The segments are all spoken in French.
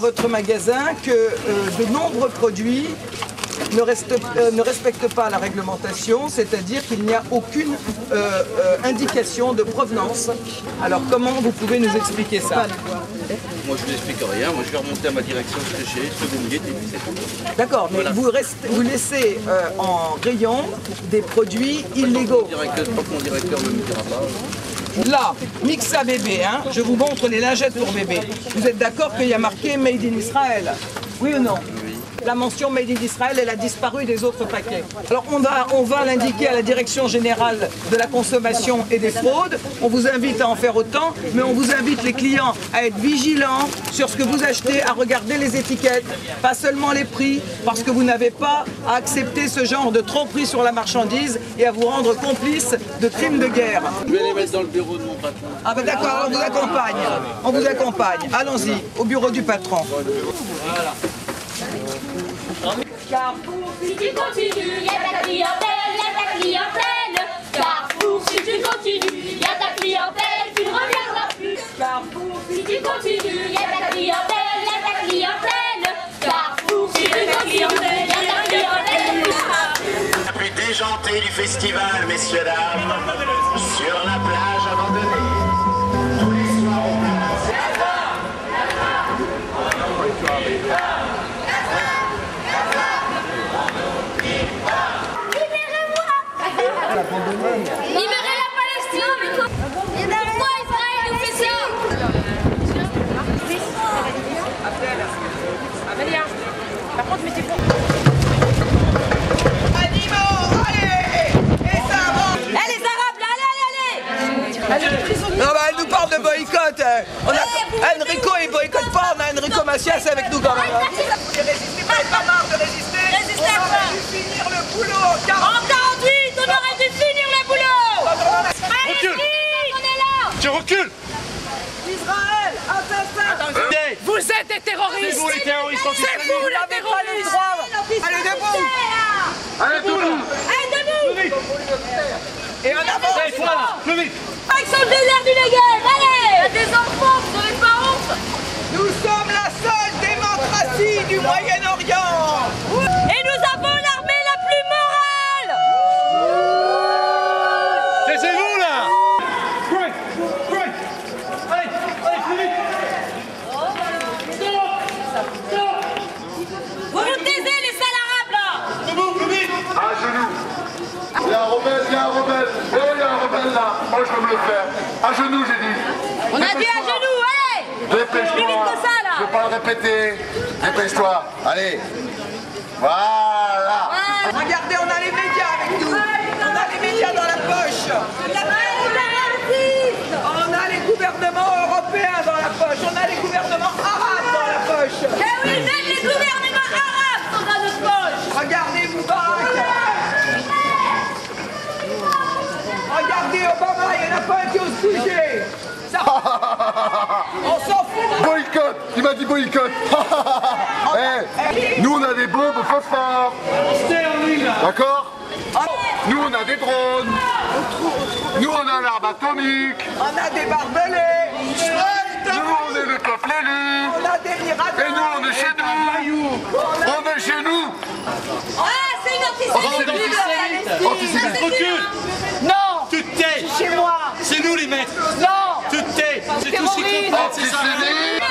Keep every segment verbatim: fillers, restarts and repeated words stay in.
votre magasin que euh, de nombreux produits ne, reste, euh, ne respectent pas la réglementation, c'est-à-dire qu'il n'y a aucune euh, euh, indication de provenance. Alors comment vous pouvez nous expliquer ça? Moi je n'explique rien, moi je vais remonter à ma direction ce que j'ai, ce que vous me dites et puis c'est tout. D'accord, mais voilà. vous, restez, vous laissez euh, en rayon des produits illégaux. Je crois que mon directeur ne me dira pas. Là, Mixa bébé, hein, je vous montre les lingettes pour bébé. Vous êtes d'accord qu'il y a marqué Made in Israel? Oui ou non? Oui. La mention Made in Israel, elle a disparu des autres paquets. Alors on va, on va l'indiquer à la Direction Générale de la Consommation et des Fraudes. On vous invite à en faire autant, mais on vous invite les clients à être vigilants sur ce que vous achetez, à regarder les étiquettes, pas seulement les prix, parce que vous n'avez pas à accepter ce genre de tromperie sur la marchandise et à vous rendre complice de crimes de guerre. Je vais les mettre dans le bureau de mon patron. Ah ben d'accord, on vous accompagne. On vous accompagne. Allons-y, au bureau du patron. Voilà. Carrefour, si tu continues, il y a ta clientèle, il y a ta clientèle. Carrefour, si tu continues, il y a ta clientèle, tu ne reviendras plus. Carrefour, si tu continues, il y a ta clientèle, il y a ta clientèle. Carrefour, si tu continues, il y a ta clientèle. La plus déjantée du festival, messieurs, dames, sur la plage abandonnée. Tous les soirs au Libérez la Palestine! Pourquoi Israël nous fait ça? Amélia, par contre, mettez-vous. Animaux, allez! Et ça avance! Eh les Arabes, là, allez, allez, allez! Non, bah, elle nous parle de boycott. On a... Enrico, il boycotte pas, on a Enrico Macias avec nous quand même. Vous ne résistez pas, pas marre de résister. Résistez on pas. aurait dû finir le boulot. En quarante-huit, on aurait dû finir le boulot! Recule. On est là! Tu recules. Israël, assassin. Vous êtes des terroristes! C'est vous les terroristes C'est vous les terroristes! Allez, debout. Allez, debout. Allez, debout! Plus vite. Et en avant. Allez, toi là, plus vite. Action de l'air du Negev, allez! Il y a des enfants, vous n'avez pas honte! Nous sommes la seule démocratie du Moyen-Orient. Et nous avons l'armée la plus morale! Taisez-vous là. Break, break. Allez, allez, plus vite. Stop, stop. Vous vous taisez, les sales arabes, là! Debout, plus vite. À genoux. Il y a un rebelle, il y a un rebelle. Oh, il y a un rebelle là. Moi, je veux me le faire. À genoux, j'ai dit. On a dit à genoux, allez! Dépêche-toi. Plus vite que ça, là. Je vais pas le répéter. Dépêche-toi. Allez. Voilà. Regardez, on a les médias avec nous. On a les médias dans la poche. On a les gouvernements européens dans la poche. On a les gouvernements arabes dans la poche. Eh oui, même les gouvernements arabes sont dans notre poche! Regardez Moubarak. Regardez Obama, il n'y en a pas un qui ose bouger. Ça... On s'en fout. Boycott. Il m'a dit boycott. Eh, nous, on a des bombes au phosphore. D'accord? Nous, on a des drones. Nous, on a l'arme atomique. On a des barbelés. Nous, on est le peuple élu. On a des miradors. Et nous, on est chez nous. On est chez nous. Ah, c'est une antisémite! Antisémite. Recule. Non! Tu te tais. Chez moi! C'est nous les maîtres. Non! Tu te tais. C'est tout ce qui comprend, c'est ça. Antisémite.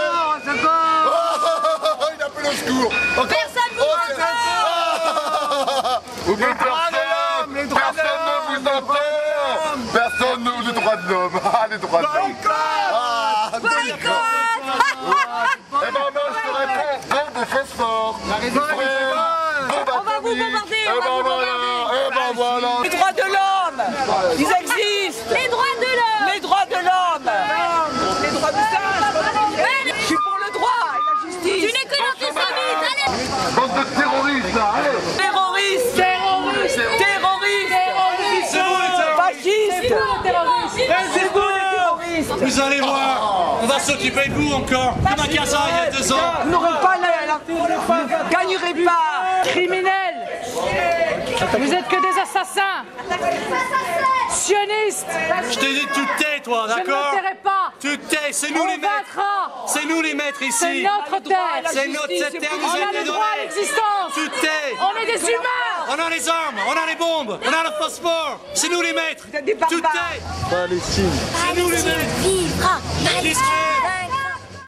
Oh, il appelle au secours. Encore. Personne vous Oh, entend! Vous les droits de l'homme, les droits de l'homme. Personne ne vous entend. Personne ne les droits de l'homme. Ah, les droits de l'homme. Ah, Boycott! eh ben, moi, je te réponds, bombe au phosphore. On va vous bombarder, Eh on va ben vous voilà, bombarder! eh ben voilà. Les droits de l'homme. Ils existent. Les droits de l'homme! Les droits de l'homme. Les droits du singe. Je suis pour le droit et la Tu justice. n'es que l'antisémite! Allez! Bande de terroristes, là, allez. Terroristes. Terroristes. Terroristes. C'est vous les terroristes. Fascistes. C'est vous les terroristes. Vous allez voir. On va s'occuper de vous encore. Comme à Gaza il y a deux ans. Vous n'aurez pas la, la, vous ne gagnerez pas. Criminels! Vous êtes que des assassins! Assassin! sionistes. Je t'ai dit tu te tais toi, Je ne d'accord? me tairai pas. Tu te tais, c'est nous On les maîtres. vaincra. C'est nous les maîtres C'est ici. notre terre. C'est notre cette terre nous On a a été le droit à donnée. l'existence. Tu te tais. On est des humains. On a les armes, on a les bombes, on a le phosphore. C'est nous les maîtres. Vous êtes des Tu te barbares. tais. Palestine. C'est nous les maîtres. Vivra L'Israël.